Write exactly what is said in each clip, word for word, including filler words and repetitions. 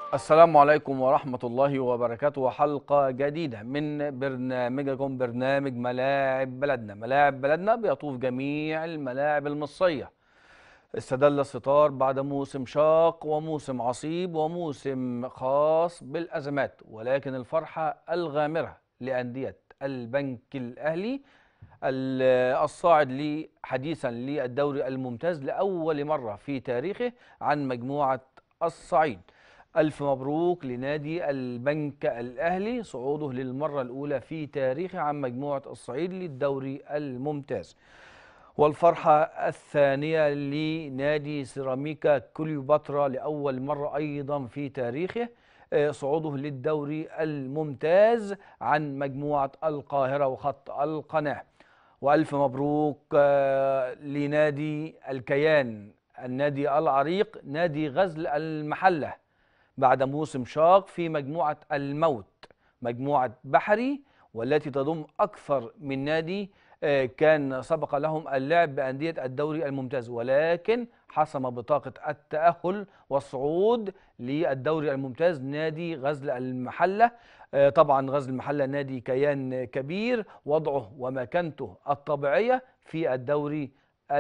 السلام عليكم ورحمة الله وبركاته. حلقة جديدة من برنامجكم برنامج ملاعب بلدنا. ملاعب بلدنا بيطوف جميع الملاعب المصرية. استدل الستار بعد موسم شاق وموسم عصيب وموسم خاص بالأزمات، ولكن الفرحة الغامرة لأندية البنك الأهلي الصاعد لي حديثا للدوري الممتاز لأول مرة في تاريخه عن مجموعة الصعيد. ألف مبروك لنادي البنك الأهلي صعوده للمرة الأولى في تاريخه عن مجموعة الصعيد للدوري الممتاز. والفرحة الثانية لنادي سيراميكا كليوباترا لأول مرة أيضا في تاريخه آه، صعوده للدوري الممتاز عن مجموعة القاهرة وخط القناة. وألف مبروك آه، لنادي الكيان النادي العريق نادي غزل المحلة بعد موسم شاق في مجموعة الموت، مجموعة بحري، والتي تضم أكثر من نادي آه، كان سبق لهم اللعب بأندية الدوري الممتاز، ولكن حسم بطاقة التأهل والصعود للدوري الممتاز نادي غزل المحلة. آه، طبعا غزل المحلة نادي كيان كبير، وضعه ومكانته الطبيعية في الدوري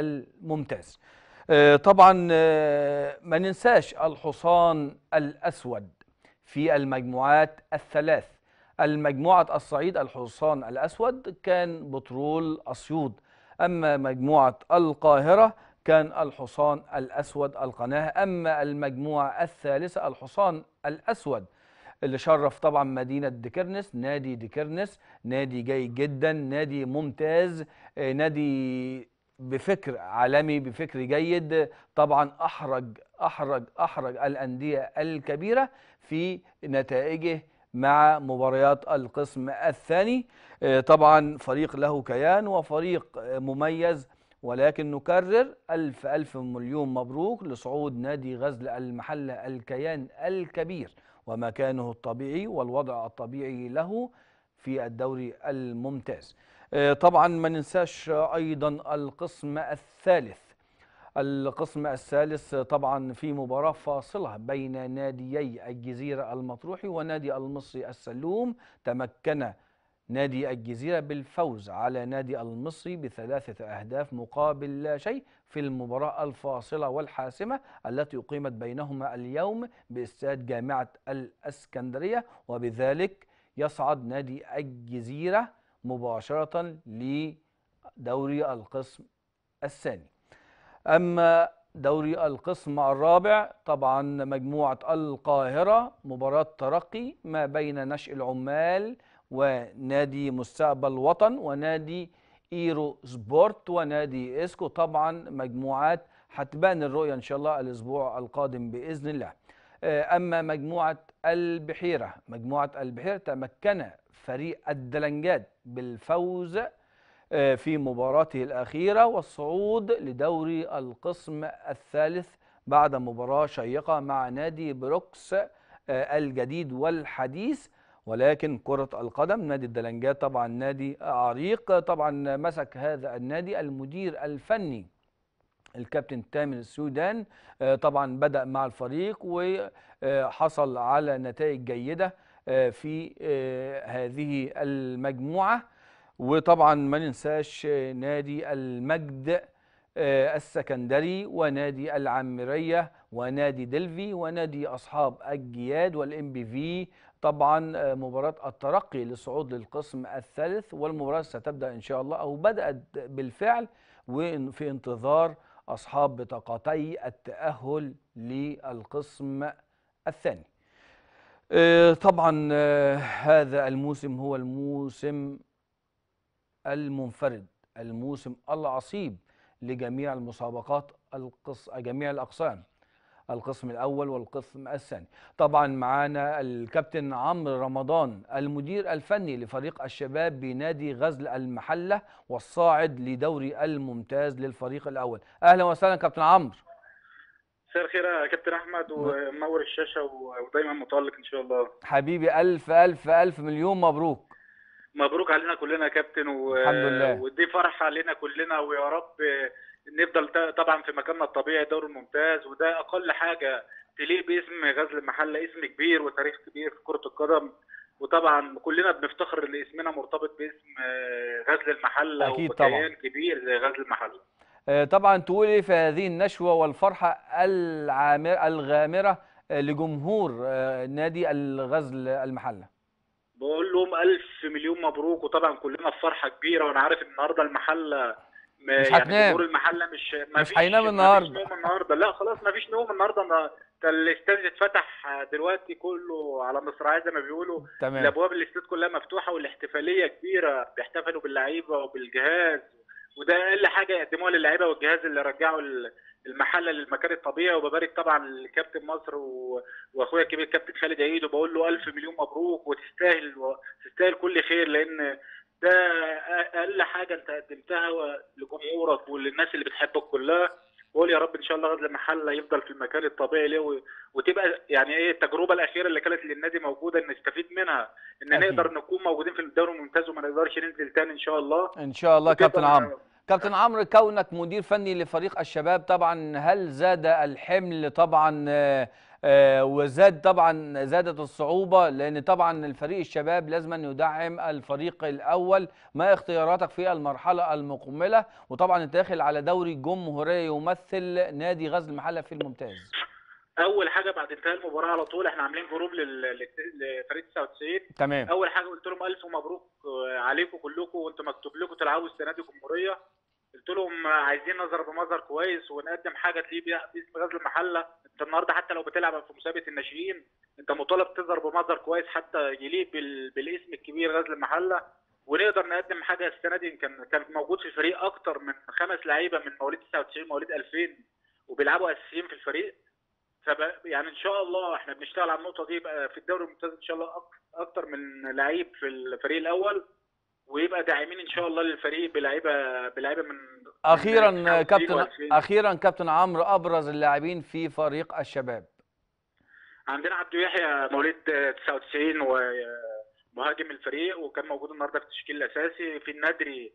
الممتاز. آه، طبعا آه، ما ننساش الحصان الأسود في المجموعات الثلاث. المجموعة الصعيد الحصان الأسود كان بترول أسيوط، أما مجموعة القاهرة كان الحصان الأسود القناة، أما المجموعة الثالثة الحصان الأسود اللي شرف طبعا مدينة ديكرنس، نادي ديكرنس نادي جيد جدا، نادي ممتاز، آه، نادي بفكر عالمي، بفكر جيد. طبعا أحرج أحرج أحرج الأندية الكبيرة في نتائجه مع مباريات القسم الثاني. آه، طبعا فريق له كيان وفريق آه، مميز، ولكن نكرر ألف ألف مليون مبروك لصعود نادي غزل المحلة الكيان الكبير ومكانه الطبيعي والوضع الطبيعي له في الدوري الممتاز. آه، طبعا ما ننساش أيضا القسم الثالث. القسم الثالث طبعا في مباراة فاصلة بين ناديي الجزيرة المطروحي ونادي المصري السلوم. تمكن نادي الجزيرة بالفوز على نادي المصري بثلاثة أهداف مقابل لا شيء في المباراة الفاصلة والحاسمة التي أقيمت بينهما اليوم باستاد جامعة الإسكندرية، وبذلك يصعد نادي الجزيرة مباشرة لدوري القسم الثاني. أما دوري القسم الرابع طبعا مجموعة القاهرة مباراة ترقي ما بين نشء العمال ونادي مستقبل وطن ونادي ايرو سبورت ونادي اسكو. طبعا مجموعات هتبان الرؤية ان شاء الله الاسبوع القادم باذن الله. آه، اما مجموعة البحيرة، مجموعة البحيرة تمكن فريق الدلنجات بالفوز آه، في مباراته الأخيرة والصعود لدوري القسم الثالث بعد مباراة شيقة مع نادي بروكس آه، الجديد والحديث. ولكن كرة القدم نادي الدلنجات طبعا نادي عريق، طبعا مسك هذا النادي المدير الفني الكابتن تامر السودان. آه، طبعا بدأ مع الفريق وحصل على نتائج جيدة آه، في آه، هذه المجموعة. وطبعا ما ننساش نادي المجد آه، السكندري ونادي العامرية ونادي دلفي ونادي أصحاب الجياد والإم بي في. طبعا آه، مباراة الترقي للصعود للقسم الثالث، والمباراة ستبدأ إن شاء الله أو بدأت بالفعل وفي انتظار أصحاب بطاقتي التأهل للقسم الثاني. آه، طبعا آه، هذا الموسم هو الموسم المنفرد، الموسم العصيب لجميع المسابقات، القص... جميع الأقسام، القسم الأول والقسم الثاني. طبعا معانا الكابتن عمرو رمضان المدير الفني لفريق الشباب بنادي غزل المحلة والصاعد لدوري الممتاز للفريق الأول. أهلا وسهلا كابتن عمرو. مساء الخير يا كابتن احمد، م- ومنور الشاشه و- ودايما متالق ان شاء الله. حبيبي ألف ألف ألف مليون مبروك. مبروك علينا كلنا يا كابتن، الحمد و- لله. ودي فرحه علينا كلنا، ويا رب نفضل ت- طبعا في مكاننا الطبيعي دوري الممتاز، وده اقل حاجه تليق باسم غزل المحله، اسم كبير وتاريخ كبير في كره القدم. وطبعا كلنا بنفتخر ان اسمنا مرتبط باسم آه، غزل المحله اكيد طبعا. وبكيان كبير زي غزل المحله. آه، طبعا تقولي في هذه النشوة والفرحة العامر الغامرة آه، لجمهور آه، نادي الغزل المحلة. بقول لهم الف مليون مبروك، وطبعا كلنا في فرحه كبيره. وانا عارف النهارده المحله م- مش يعني جمهور هتنام، المحله مش ما مش فيش هينام ما فيش النهارده. نوم النهارده، لا خلاص ما فيش نوم النهارده. أنا- ده الاستاد اتفتح دلوقتي كله على مصراعيه زي ما بيقولوا. تمام. الابواب الاستاد كلها مفتوحه، والاحتفاليه كبيره، بيحتفلوا باللعيبه وبالجهاز. وده اقل حاجه يقدموها للعيبه والجهاز اللي رجعوا ال- المحله للمكان الطبيعي. وببارك طبعا لكابتن مصر و- واخويا الكبير كابتن خالد عيد، وبقول له الف مليون مبروك، وتستاهل تستاهل كل خير، لان ده اقل حاجه انت قدمتها لجمهورك وللناس اللي بتحبك كلها. بقول يا رب ان شاء الله غزل المحله يفضل في المكان الطبيعي ليه، و- وتبقى يعني ايه التجربه الاخيره اللي كانت للنادي موجوده، نستفيد منها، ان اكيد نقدر نكون موجودين في الدوري الممتاز وما نقدرش ننزل تاني ان شاء الله. ان شاء الله. كابتن عمرو، وتبقى كابتن عمرو، كونك مدير فني لفريق الشباب طبعا، هل زاد الحمل طبعا آه، آه، وزاد طبعا زادت الصعوبة؟ لان طبعا الفريق الشباب لازم أن يدعم الفريق الاول. ما اختياراتك في المرحلة المقبلة؟ وطبعا انت داخل على دوري جمهورية يمثل نادي غزل المحلة في الممتاز. اول حاجه بعد انتهاء المباراه على طول احنا عاملين جروب لل- لل- لفريق تسعة وتسعين. تمام. اول حاجه قلت لهم الف مبروك عليكم كلكم، وانتم مكتوب لكم تلعبوا السنه دي جمهوريه. قلت لهم عايزين نظهر بمظهر كويس ونقدم حاجه تليق بيها باسم غزل المحله. انت النهارده حتى لو بتلعب في مسابقه الناشئين انت مطالب تظهر بمظهر كويس حتى يليق بال... بالاسم الكبير غزل المحله. ونقدر نقدم حاجه السنه دي. كان كان موجود في الفريق اكتر من خمس لعيبه من مواليد تسعة وتسعين مواليد ألفين وبيلعبوا اساسيين في الفريق. فب... يعني ان شاء الله احنا بنشتغل على النقطه دي، يبقى في الدوري الممتاز ان شاء الله أك... اكتر من لعيب في الفريق الاول، ويبقى داعمين ان شاء الله للفريق بلعيبه بلعيبه من من اخيرا تسعة وتسعين كابتن و2000. اخيرا كابتن عمرو، ابرز اللاعبين في فريق الشباب. عندنا عبدو يحيى مواليد تسعة وتسعين ومهاجم الفريق، وكان موجود النهارده في التشكيل الاساسي. في الندري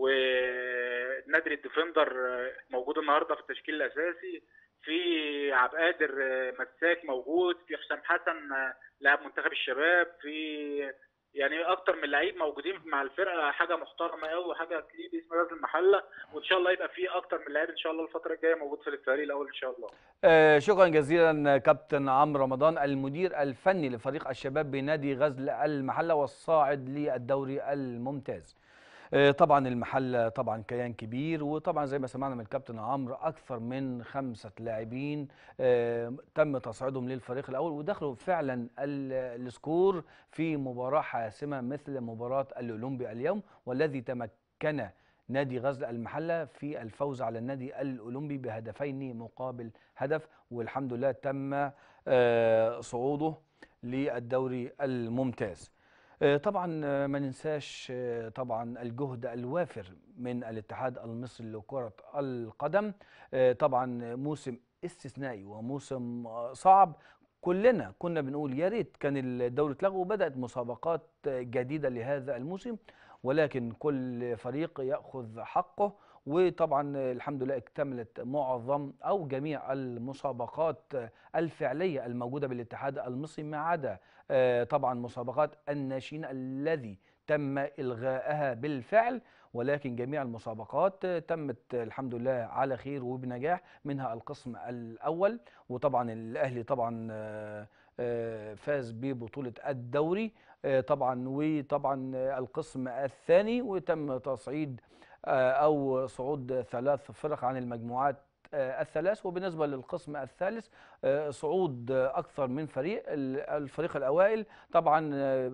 والندري الديفندر موجود النهارده في التشكيل الاساسي. في عبد القادر مساك موجود. في حسام حسن لاعب منتخب الشباب. في يعني اكتر من لعيب موجودين مع الفرقه، حاجه محترمه قوي وحاجه تليق باسم غزل المحله. وان شاء الله يبقى في اكتر من لعيب ان شاء الله الفتره الجايه موجود في الفريق الاول ان شاء الله. آه، شكرا جزيلا كابتن عمرو رمضان، المدير الفني لفريق الشباب بنادي غزل المحله والصاعد للدوري الممتاز. آه، طبعا المحله طبعا كيان كبير، وطبعا زي ما سمعنا من الكابتن عمرو اكثر من خمسه لاعبين آه، تم تصعيدهم للفريق الاول، ودخلوا فعلا ال- السكور في مباراه حاسمه مثل مباراه الاولمبي اليوم، والذي تمكن نادي غزل المحله في الفوز على النادي الاولمبي بهدفين مقابل هدف، والحمد لله تم آه، صعوده للدوري الممتاز. آه، طبعا آه، ما ننساش آه، طبعا الجهد الوافر من الاتحاد المصري لكرة القدم. آه، طبعا موسم استثنائي وموسم آه، صعب. كلنا كنا بنقول يا ريت كان الدوري اتلغى وبدأت مسابقات آه، جديدة لهذا الموسم، ولكن كل فريق يأخذ حقه. وطبعا آه، الحمد لله اكتملت معظم أو جميع المسابقات آه، الفعلية الموجودة بالاتحاد المصري، ما عدا آه، طبعا مسابقات الناشئين الذي تم إلغائها بالفعل. ولكن جميع المسابقات آه، تمت الحمد لله على خير وبنجاح، منها القسم الأول. وطبعا الأهلي طبعا آه، آه، فاز ببطولة الدوري آه، طبعا. وطبعا آه، القسم الثاني وتم تصعيد آه، أو صعود ثلاث فرق عن المجموعات آه، الثلاث. وبالنسبة للقسم الثالث آه، صعود آه، أكثر من فريق. ال- الفريق الأوائل طبعا آه،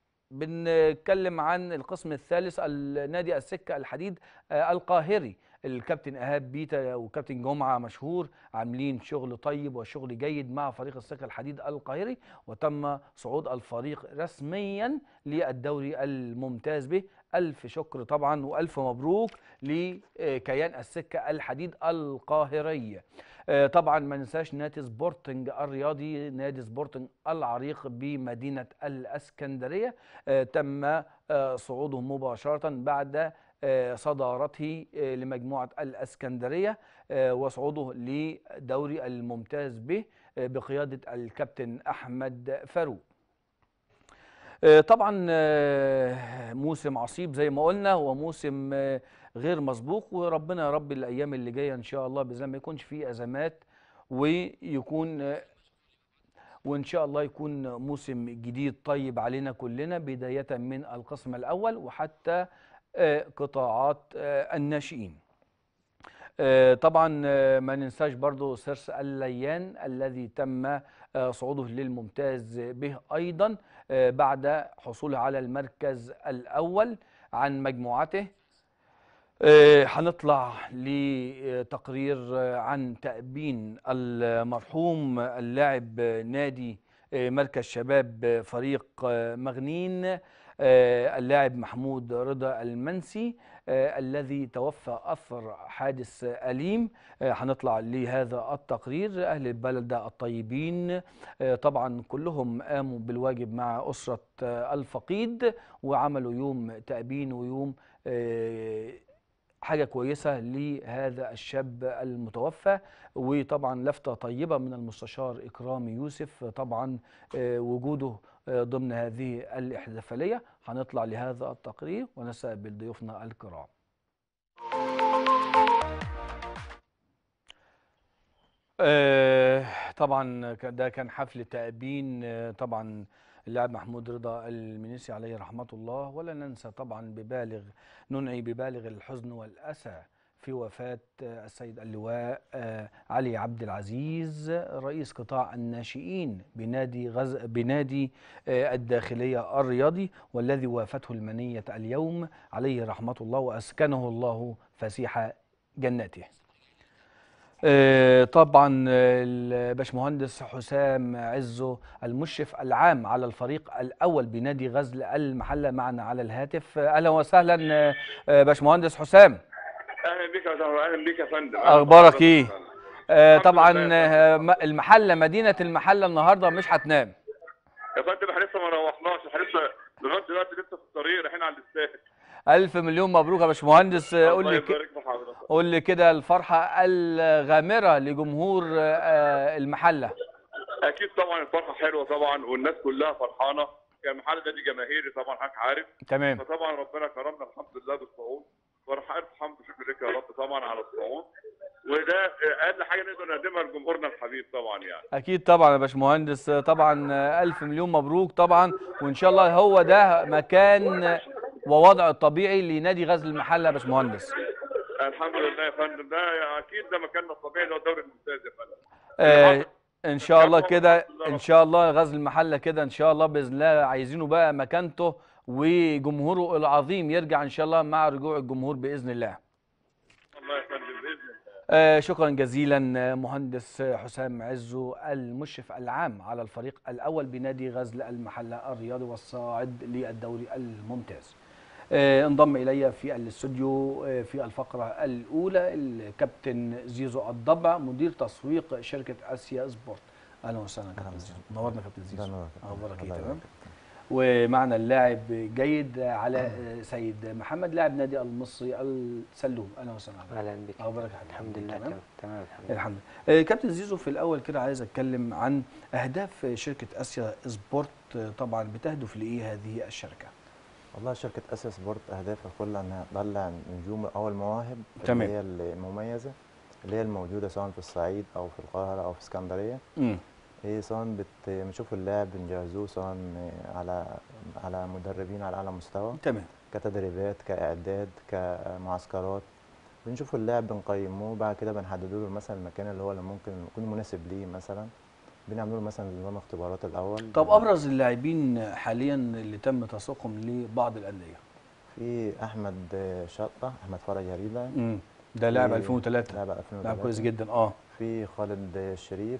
بنتكلم عن القسم الثالث النادي السكة الحديد آه، القاهري. الكابتن إيهاب بيتا وكابتن جمعة مشهور عاملين شغل طيب وشغل جيد مع فريق السكة الحديد القاهري، وتم صعود الفريق رسميا للدوري الممتاز به. ألف شكر طبعا وألف مبروك لكيان السكة الحديد القاهري. آه، طبعا ما ننساش نادي سبورتنج الرياضي، نادي سبورتنج العريق بمدينة الاسكندرية، آه، تم آه، صعوده مباشرة بعد صدارته لمجموعة الإسكندرية وصعوده لدوري الممتاز به بقيادة الكابتن أحمد فاروق. طبعا موسم عصيب زي ما قلنا، وموسم غير مسبوق، وربنا يا رب الايام اللي جايه ان شاء الله باذن الله ما يكونش فيه ازمات، ويكون وان شاء الله يكون موسم جديد طيب علينا كلنا، بدايه من القسم الاول وحتى قطاعات الناشئين. طبعا ما ننساش برضو سيرس الليان الذي تم صعوده للممتاز به ايضا بعد حصوله على المركز الاول عن مجموعته. هنطلع لتقرير عن تأبين المرحوم اللاعب نادي مركز شباب فريق مغنين اللاعب محمود رضا المنسي الذي توفى أثر حادث أليم. هنطلع لهذا التقرير. أهل البلد الطيبين طبعا كلهم قاموا بالواجب مع أسرة الفقيد، وعملوا يوم تأبين ويوم حاجة كويسة لهذا الشاب المتوفى. وطبعا لفتة طيبة من المستشار إكرامي يوسف طبعا وجوده ضمن هذه الاحتفالية. هنطلع لهذا التقرير ونستقبل ضيوفنا الكرام. طبعا ده كان حفل تأبين طبعا اللاعب محمود رضا المنيسي عليه رحمة الله، ولا ننسى طبعا ببالغ ننعي ببالغ الحزن والأسى في وفاة السيد اللواء علي عبد العزيز رئيس قطاع الناشئين بنادي غز بنادي الداخلية الرياضي، والذي وافته المنية اليوم عليه رحمة الله وأسكنه الله فسيح جناته. طبعا الباشمهندس حسام عزو المشرف العام على الفريق الاول بنادي غزل المحله معنا على الهاتف. اهلا وسهلا باشمهندس حسام. اهلا بك يا زهر، اهلا بك يا فندم. اخبارك ايه؟ آه طبعا المحله مدينه المحله النهارده مش هتنام يا فندم. احنا لسه ما روحناش، احنا لسه لغايه دلوقتي لسه في الطريق رايحين على الاستاد. ألف مليون مبروك يا باشمهندس. قول لي قول لي كده الفرحة الغامرة لجمهور المحلة. أكيد طبعا الفرحة حلوة طبعا، والناس كلها فرحانة. كمحل نادي جماهيري طبعا حضرتك عارف. تمام. فطبعا ربنا كرمنا الحمد لله بالصعود، فرحان الحمد شكر لك يا رب طبعا على الصعود، وده أقل حاجة نقدر نقدمها لجمهورنا الحبيب طبعا يعني. أكيد طبعا يا باشمهندس. طبعا ألف مليون مبروك طبعا، وإن شاء الله هو ده مكان ووضع الطبيعي لنادي غزل المحله يا باشمهندس. الحمد لله يا فندم، ده اكيد ده مكاننا الطبيعي اللي هو الدوري الممتاز يا فندم. آه ان شاء الله كده، ان شاء الله غزل المحله كده ان شاء الله باذن الله عايزينه بقى مكانته وجمهوره العظيم يرجع ان شاء الله مع رجوع الجمهور باذن الله. الله يا فندم باذن الله. آه شكرا جزيلا مهندس حسام عزو المشرف العام على الفريق الاول بنادي غزل المحله الرياضي والصاعد للدوري الممتاز. آه انضم الي في الاستوديو آه في الفقره الاولى الكابتن زيزو الضبع مدير تسويق شركه اسيا سبورت. اهلا وسهلا كابتن زيزو. نورنا كابتن زيزو. اخبارك ايه؟ تمام. ومعنا اللاعب جيد على سيد محمد لاعب نادي المصري السلوم. اهلا وسهلا. اهلا بك. اخبارك؟ الحمد لله تمام تمام الحمد لله. الحمد لله. كابتن زيزو في الاول كده عايز اتكلم عن اهداف شركه اسيا سبورت. طبعا بتهدف لايه هذه الشركه؟ والله شركه اسيا سبورت اهدافها كلها انها تطلع نجوم او المواهب تمام. اللي هي المميزه اللي هي الموجوده سواء في الصعيد او في القاهره او في اسكندريه. امم هي سواء بنشوف اللاعب بنجهزوه سواء على على مدربين على اعلى مستوى. تمام. كتدريبات كاعداد كمعسكرات بنشوف اللاعب بنقيموه، بعد كده بنحددوا له مثلا المكان اللي هو اللي ممكن يكون مناسب ليه، مثلا بنعملوا له مثلا نظام اختبارات الاول. طب ابرز اللاعبين حاليا اللي تم تسويقهم لبعض الانديه؟ في احمد شطه، احمد فرج هريده. امم ده لاعب ألفين وثلاثة. لاعب ألفين وثلاثة لاعب كويس جدا. اه في خالد الشريف،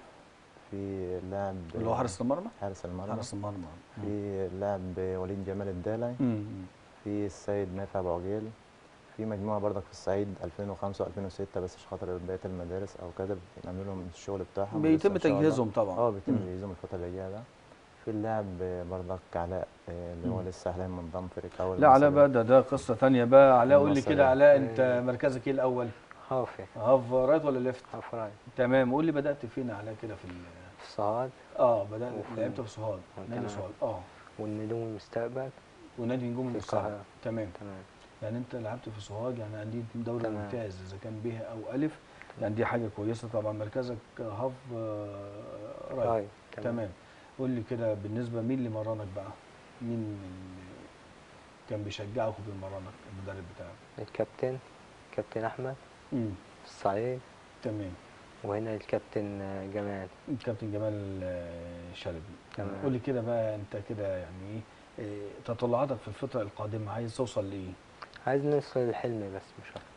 في لاعب اللي هو حارس المرمى. حارس المرمى حارس المرمى. في لاعب وليد جمال الدالعي. في السيد نافع ابو عجيل. في مجموعه برضك في الصعيد ألفين وخمسة وألفين وستة بس عشان خاطر بقيه المدارس او كده بنعمل لهم الشغل بتاعهم. بيتم تجهيزهم طبعا. اه بيتم تجهيزهم الفتره اللي جايه ده. في اللاعب برضك علاء آه، اللي هو مم. لسه حاليا منضم فريق اول لا علاء المصري. بقى ده ده قصه ثانيه بقى. علاء قول لي المصري. كده، علاء انت آه. مركزك ايه الاول؟ هافي هاف رايت ولا ليفت؟ هاف رايت تمام. قول لي بدات فين يا علاء كده في ال- في الصعاد اه بدات وفي- لعبت في سوهاج، آه، نادي تمام. سوهاج اه، والنجوم المستقبل ونادي نجوم في المستقبل. القاهرة. تمام. تمام. يعني انت لعبت في سوهاج، يعني انديه دوري تمام. ممتاز اذا كان به او الف، يعني دي حاجه كويسه. طبعا مركزك هاف آه، رايت. رايت. تمام. قول لي كده بالنسبه مين اللي مرنك بقى؟ مين اللي كان بيشجعك وبيمرنك المدرب بتاعك؟ الكابتن كابتن احمد امم في الصعيد، تمام. وهنا الكابتن آه، جمال. الكابتن جمال آه، شلبي. تمام. قول لي كده بقى انت كده يعني ايه آه، تطلعاتك في الفتره القادمه، عايز توصل لايه؟ عايز نوصل للحلم بس مش اكتر.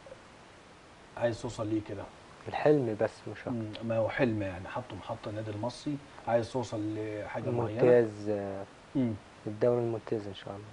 عايز توصل ليه كده؟ الحلم بس مش اكتر. مم، ما هو حلم يعني، حطه محطه النادي المصري، عايز توصل لحاجه معينه. ممتاز آه، امم الدوري الممتاز ان شاء الله.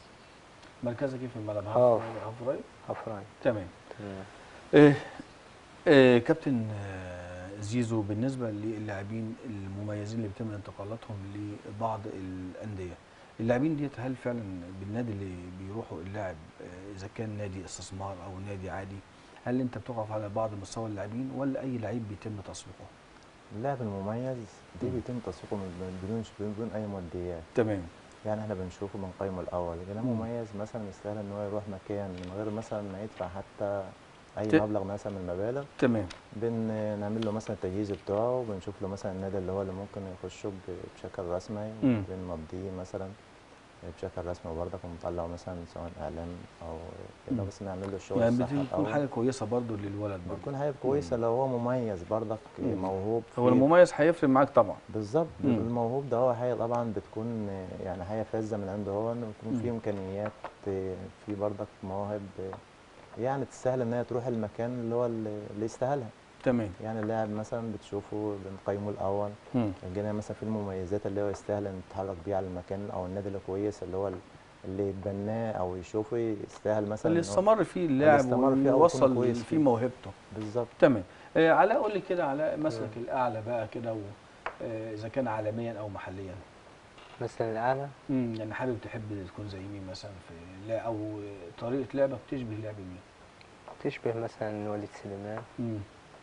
مركزك ايه في الملعب؟ هاف هاف. هاف رايت. هاف رايت. تمام. تمام. إيه إيه كابتن آه، زيزو، بالنسبه للاعبين المميزين اللي بيتم انتقالاتهم لبعض الانديه، اللاعبين ديت هل فعلا بالنادي اللي بيروحوا اللاعب آه، اذا كان نادي استثمار او نادي عادي، هل انت بتقف على بعض مستوى اللاعبين ولا اي لعيب بيتم تسويقه؟ اللاعب المميز دي مم. بيتم تسويقه من- بدون بدون اي ماديات. تمام. يعني احنا بنشوفه بنقيمه الاول، اذا مم. مميز مثلا يستاهل ان هو يروح مكان من غير مثلا ما يدفع حتى اي ت- مبلغ مثلا من المبالغ. تمام. بنعمل له مثلا التجهيز بتاعه، وبنشوف له مثلا النادي اللي هو اللي ممكن يخشه ب- بشكل رسمي، مم. وبنمضيه مثلا بشكل رسمي وبرضك ونطلعه مثلا سواء اعلام او كده، مم. بس نعمل له الشغل يعني الصح بتكون الاول. حاجه كويسه برضو للولد برضو. بتكون حاجه كويسه لو هو مميز برضك مم. موهوب هو فيه. المميز هيفرق معاك طبعا. بالظبط. مم. الموهوب ده هو حاجه طبعا بتكون يعني حاجه فذه من عنده هو، انه يكون مم. فيه امكانيات، في برضك مواهب يعني تستاهل ان هي تروح المكان اللي هو اللي يستاهلها. تمام. يعني اللاعب مثلا بتشوفه بنقيمه الاول، مم. الجنيه مثلا في المميزات اللي هو يستاهل ان يتحرك بيه على المكان او النادي اللي كويس اللي هو اللي يتبناه او يشوفه يستاهل مثلا اللي ان هو استمر فيه اللي اللاعب استمر فيه او يكون ووصل كويس فيه فيه. موهبته. بالظبط. تمام. آه علاء قول لي كده، علاء مسلك تمام. الاعلى بقى كده، و- آه، اذا كان عالميا او محليا. مثلا الاعلى امم يعني حابب تحب تكون زي مين مثلا في لا، او طريقه لعبك تشبه لعب مين؟ تشبه مثلا وليد سليمان امم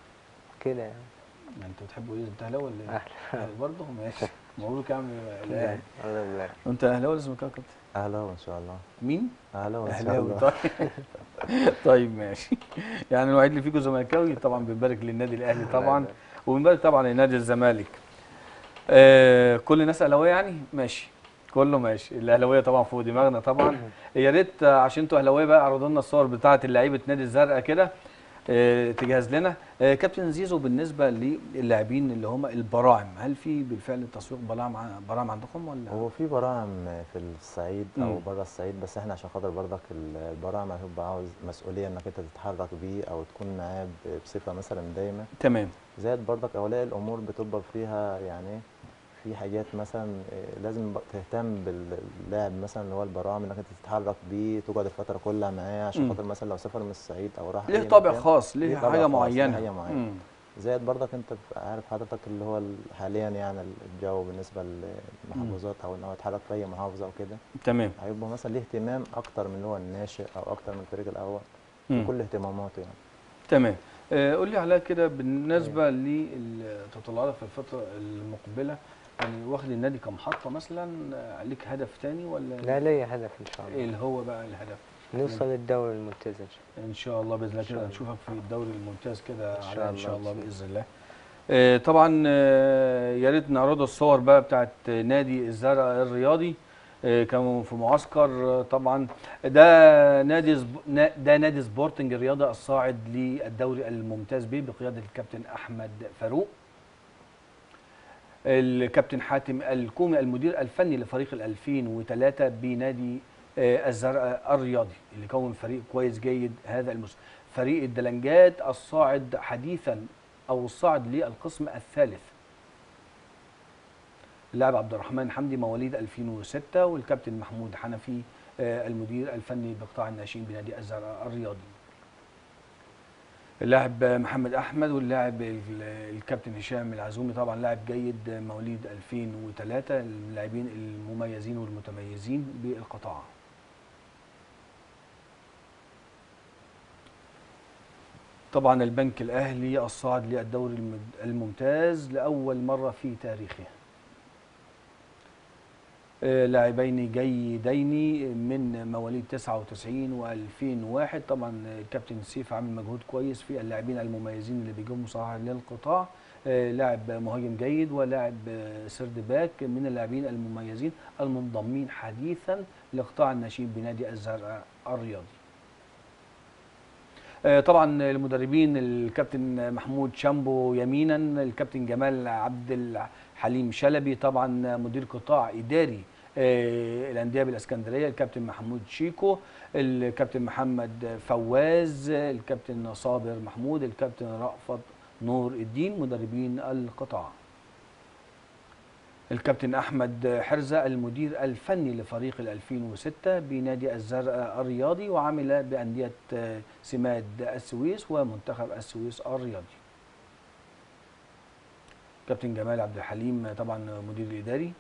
كده يعني. يعني انت بتحب وليد؟ انت اهلاوي ولا ايه؟ اهلا. أهلاوي برضه؟ ماشي. مبروك يا عم الاهلي. الله يبارك. انت اهلاوي ولا زملكاوي يا كابتن؟ اهلاوي ان شاء الله. مين؟ اهلاوي ان شاء اهلاوي. الله. طيب. طيب ماشي. يعني الوحيد اللي فيكم زملكاوي، طبعا بنبارك للنادي الاهلي طبعا، وبنبارك طبعا لنادي الزمالك. آه كل الناس اهلاويه يعني؟ ماشي. كله ماشي. الاهلاويه طبعا فوق دماغنا طبعا. يا ريت آه، عشان انتوا اهلاويه بقى اعرضوا لنا الصور بتاعه لعيبه نادي الزرقاء كده، آه تجهز لنا. آه كابتن زيزو، بالنسبه للاعبين اللي هم البراعم، هل في بالفعل تسويق براعم ع- براعم عندكم ولا؟ هو في براعم في الصعيد او مم. بره الصعيد، بس احنا عشان خاطر برضك البراعم هتبقى عاوز مسؤوليه انك انت تتحرك بيه او تكون معاه ب- بصفه مثلا دايمه. تمام. زائد برضك اولياء الامور بتبقى فيها يعني في حاجات مثلا آه، لازم ب- تهتم باللاعب مثلا اللي هو البراعم، انك انت تتحرك بيه تقعد الفتره كلها معاه، عشان مم. خاطر مثلا لو سافر من الصعيد او راح ليه اي طابع مكان خاص، ليه ليه طابع حاجه خاص، ليه معينه. حاجه معينه. مم. زائد برضك انت بتبقى عارف حضرتك اللي هو ال- حاليا يعني الجو بالنسبه للمحافظات او ان هو يتحرك في اي محافظه وكده، تمام. هيبقى مثلا ليه اهتمام اكتر من اللي هو الناشئ او اكتر من الفريق الاول في مم. كل اهتماماته يعني. تمام. آه، قول لي علاء كده بالنسبه للتطلعات في الفتره المقبله، يعني واخد النادي كمحطه مثلا، آه، ليك هدف تاني ولا؟ لا ليا هدف ان شاء ايه الله، اللي هو بقى الهدف؟ نوصل للدوري الممتاز ان شاء الله. ان شاء الله باذن الله إن شاء كده الله. نشوفك في الدوري الممتاز كده إن شاء علاء ان الله شاء الله بإذن باذن الله. آه، طبعا آه، يا ريت نعرض الصور بقى بتاعت نادي الزرع الرياضي. آه، كانوا في معسكر آه، طبعا. ده نادي سب- نا- ده نادي سبورتنج الرياضه الصاعد للدوري الممتاز به بقياده الكابتن احمد فاروق. الكابتن حاتم الكومي المدير الفني لفريق ال ألفين وثلاثة بنادي آه، الزرقاء الرياضي، اللي كون فريق كويس جيد هذا الموسم. فريق الدلنجات الصاعد حديثا او الصاعد للقسم الثالث. اللاعب عبد الرحمن حمدي مواليد ألفين وستة، والكابتن محمود حنفي آه، المدير الفني بقطاع الناشئين بنادي الزرقاء الرياضي. اللاعب محمد احمد، واللاعب ال- الكابتن هشام العزومي طبعا لاعب جيد مواليد ألفين وثلاثة، اللاعبين المميزين والمتميزين بالقطاع. طبعا البنك الاهلي الصاعد للدوري المد- الممتاز لاول مره في تاريخه. آه، لاعبين جيدين من مواليد تسعة وتسعين وألفين وواحد. طبعا الكابتن سيف عامل مجهود كويس في اللاعبين المميزين اللي بيجوا صراحه للقطاع. آه، لاعب مهاجم جيد ولاعب آه، سيرد باك من اللاعبين المميزين المنضمين حديثا لقطاع الناشئين بنادي الزرقاء الرياضي. آه، طبعا المدربين الكابتن محمود شامبو يمينا، الكابتن جمال عبد الحليم شلبي طبعا مدير قطاع اداري آه، الانديه بالاسكندريه، الكابتن محمود شيكو، الكابتن محمد فواز، الكابتن صابر محمود، الكابتن رأفت نور الدين مدربين القطاع. الكابتن احمد حرزه المدير الفني لفريق ال ألفين وستة بنادي الزرقاء الرياضي، وعمل بانديه آه، سماد السويس ومنتخب السويس الرياضي. كابتن جمال عبد الحليم طبعا مدير الاداري.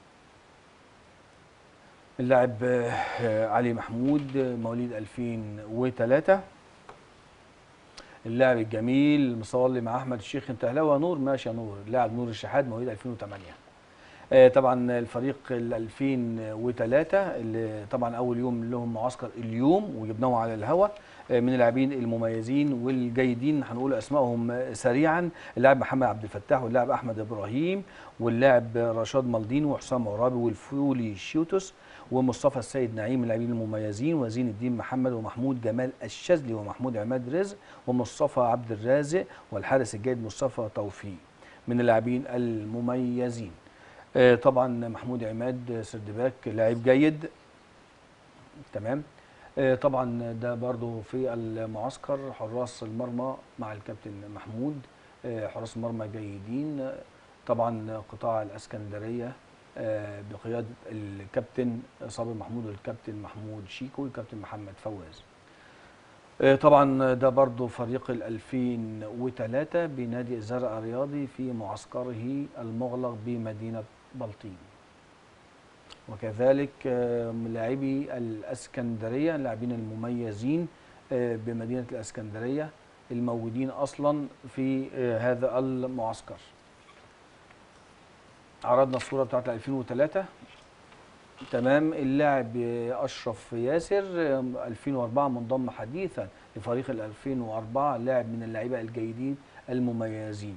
اللاعب آه، علي محمود آه، مواليد ألفين وثلاثة. اللاعب الجميل المصلي مع احمد الشيخ، انت اهلاوي يا نور؟ ماشي يا نور. اللاعب نور الشحات مواليد ألفين وثمانية. آه، طبعا الفريق ال ألفين وثلاثة اللي طبعا اول يوم لهم معسكر اليوم وجبناهم على الهواء. آه، من اللاعبين المميزين والجيدين هنقول اسمائهم آه، سريعا. اللاعب محمد عبد الفتاح، واللاعب احمد ابراهيم، واللاعب رشاد مالدين، وحسام عرابي، والفولي شيوتوس، ومصطفى السيد نعيم من اللاعبين المميزين، وزين الدين محمد، ومحمود جمال الشاذلي، ومحمود عماد رزق، ومصطفى عبد الرازق، والحارس الجيد مصطفى توفيق من اللاعبين المميزين. آه، طبعا محمود عماد سيرد باك لاعب جيد. تمام. آه، طبعا ده برضو في المعسكر حراس المرمى مع الكابتن محمود. آه، حراس المرمى جيدين. آه، طبعا قطاع الاسكندريه آه، بقياده الكابتن صابر محمود والكابتن محمود شيكو والكابتن محمد فواز. آه، طبعا ده برضو فريق ال ألفين وثلاثة بنادي الزرقاء الرياضي في معسكره المغلق بمدينه بلطيم. وكذلك آه، لاعبي الاسكندريه، اللاعبين المميزين آه، بمدينه الاسكندريه الموجودين اصلا في آه، هذا المعسكر. عرضنا الصوره بتاعت ألفين وثلاثة. تمام. اللاعب آه، اشرف ياسر آه، ألفين وأربعة منضم حديثا لفريق ال ألفين وأربعة، لاعب من اللعيبه الجيدين المميزين.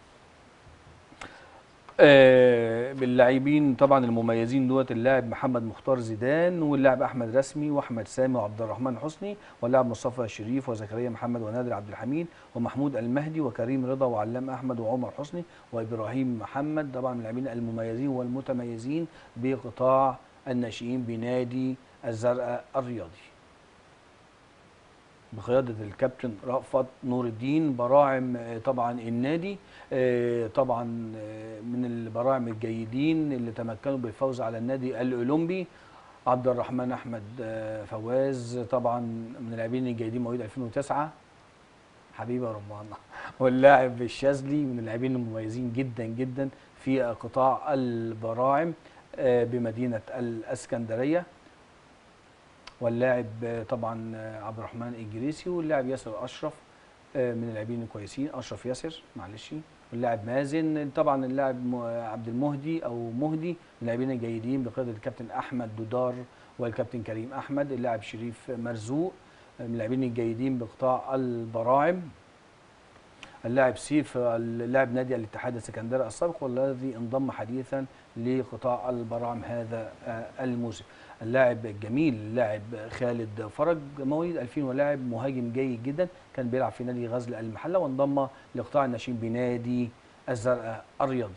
آه، باللاعبين طبعا المميزين دوت اللاعب محمد مختار زيدان، واللاعب احمد رسمي، واحمد سامي، وعبد الرحمن حسني، واللاعب مصطفى شريف، وزكريا محمد، ونادر عبد الحميد، ومحمود المهدي، وكريم رضا، وعلام احمد، وعمر حسني، وابراهيم محمد. طبعا من اللاعبين المميزين والمتميزين بقطاع الناشئين بنادي الزرقاء الرياضي بقيادة الكابتن رأفت نور الدين. براعم آه، طبعا النادي آه، طبعا آه، من البراعم الجيدين اللي تمكنوا بالفوز على النادي الأولمبي عبد الرحمن أحمد آه، فواز، طبعا من اللاعبين الجيدين مواليد ألفين وتسعة حبيبي يا رمان. واللاعب الشاذلي من اللاعبين المميزين جدا جدا في قطاع البراعم آه، بمدينة الإسكندرية. واللاعب آه، طبعا آه، عبد الرحمن الجريسي، واللاعب ياسر اشرف آه، من اللاعبين الكويسين، اشرف ياسر معلش. واللاعب مازن. طبعا اللاعب م- عبد المهدي او مهدي من اللاعبين الجيدين بقياده الكابتن احمد دودار والكابتن كريم احمد. اللاعب شريف مرزوق آه، من اللاعبين الجيدين بقطاع البراعم. اللاعب سيف اللاعب نادي الاتحاد السكندري السابق والذي انضم حديثا لقطاع البراعم هذا آه، الموسم. اللاعب الجميل اللاعب خالد فرج مواليد ألفين ولاعب مهاجم جيد جدا، كان بيلعب في نادي غزل المحله وانضم لقطاع الناشئين بنادي الزرقاء الرياضي.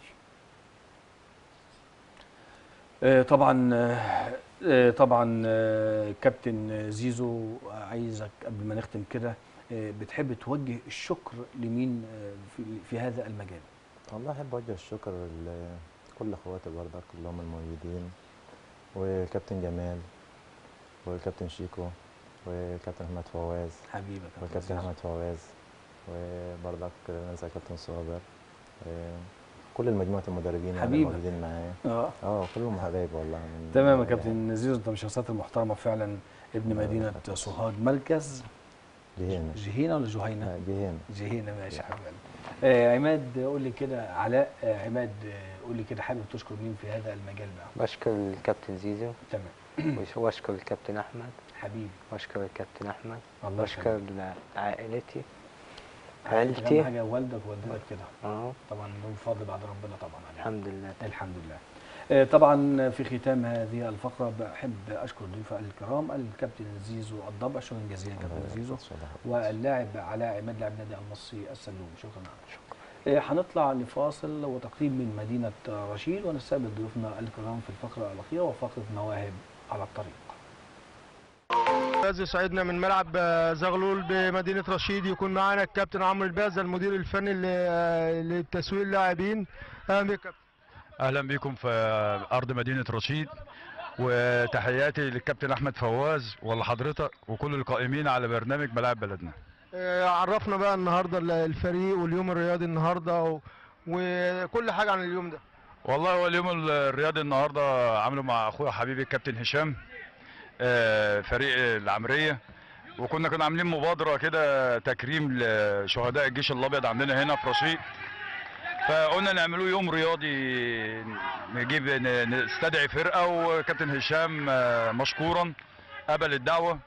آه، طبعا آه، آه، طبعا آه، كابتن زيزو عايزك قبل ما نختم كده آه، بتحب توجه الشكر لمين آه، في في هذا المجال؟ والله احب اوجه الشكر لكل اخواتي برضك كلهم الموجودين، وكابتن جمال، والكابتن شيكو، والكابتن احمد فواز، حبيبك يا والكابتن زيزو. احمد فواز، وبرضك لا ننسى كابتن صابر، كل المجموعة المدربين يعني حبيبك. موجودين معايا. اه اه كلهم حبايب والله. من تمام يا أي كابتن زيزو، انت من الشخصيات المحترمه فعلا. ابن الله مدينه يخليك. سوهاج، مركز جهينة. جهينه ولا جهينه؟ لا جهينة. جهينه، ماشي يا حبيبي. آه عماد قول لي كده، علاء آه عماد آه قول لي كده، حابب تشكر مين في هذا المجال بقى؟ بشكر الكابتن زيزو، تمام. وش- واشكر الكابتن احمد، حبيبي واشكر الكابتن احمد، الله واشكر يخليك. عائلتي عائلتك عائلتي. اهم حاجه، والدك ووالدتك كده اه طبعا لهم فضل بعد ربنا طبعا عليهم. الحمد لله. الحمد لله. آه، طبعا في ختام هذه الفقره بحب اشكر ضيوفي الكرام الكابتن زيزو الضبع، شكرا جزيلا كابتن زيزو، واللاعب علاء عماد لاعب نادي المصري السلوم، شكرا. شكرا. هنطلع لفاصل وتقريب من مدينه رشيد، ونستقبل ضيوفنا الكرام في الفقره الاخيره وفقره مواهب على الطريق. الباز يسعدنا من ملعب زغلول بمدينة رشيد يكون معنا الكابتن عمرو الباز المدير الفني ل- للتسويق اللاعبين. اهلا بك كابتن. اهلا بكم في ارض مدينه رشيد، وتحياتي للكابتن احمد فواز ولحضرتك وكل القائمين على برنامج ملاعب بلدنا. آه، عرفنا بقى النهارده الفريق واليوم الرياضي النهارده و- وكل حاجه عن اليوم ده. والله هو اليوم الرياضي النهارده عامله مع اخويا حبيبي الكابتن هشام، آه، فريق العمريه، وكنا كنا عاملين مبادره كده تكريم لشهداء الجيش الابيض عندنا هنا في رشيد، فقلنا نعملوه يوم رياضي، نجيب ن- نستدعي فرقه، وكابتن هشام آه، مشكورا قبل الدعوه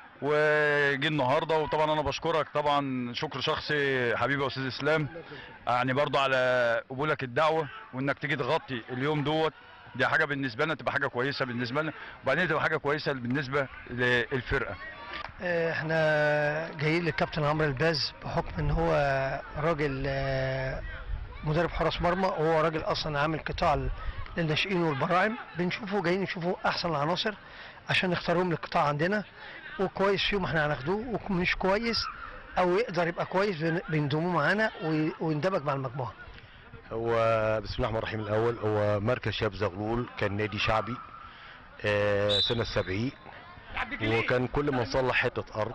وجي النهارده. وطبعا انا بشكرك طبعا شكر شخصي حبيبي يا استاذ اسلام، يعني برضه على قبولك الدعوه وانك تيجي تغطي اليوم دوت، دي حاجه بالنسبه لنا تبقى حاجه كويسه بالنسبه لنا، وبعدين تبقى حاجه كويسه بالنسبه للفرقه. آه، احنا جايين للكابتن عمرو الباز بحكم ان هو راجل آه، مدرب حراس مرمى، وهو راجل اصلا عامل قطاع للناشئين والبراعم. بنشوفه جايين نشوفه احسن العناصر عشان نختارهم للقطاع عندنا، وكويس فيهم احنا هناخدوه، ومش كويس او يقدر يبقى كويس بن- بنضموه معانا وي- ويندمج مع المجموعه. هو بسم الله الرحمن الرحيم. الاول هو مركز شباب زغلول كان نادي شعبي آه، سنه السبعين، وكان كل ما نصلح حته ارض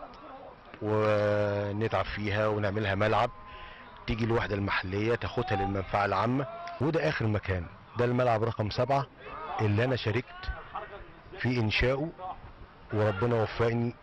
ونتعب فيها ونعملها ملعب تيجي الوحده المحليه تاخدها للمنفعه العامه، وده اخر مكان. ده الملعب رقم سبعة اللي انا شاركت في انشائه، وربنا وفقني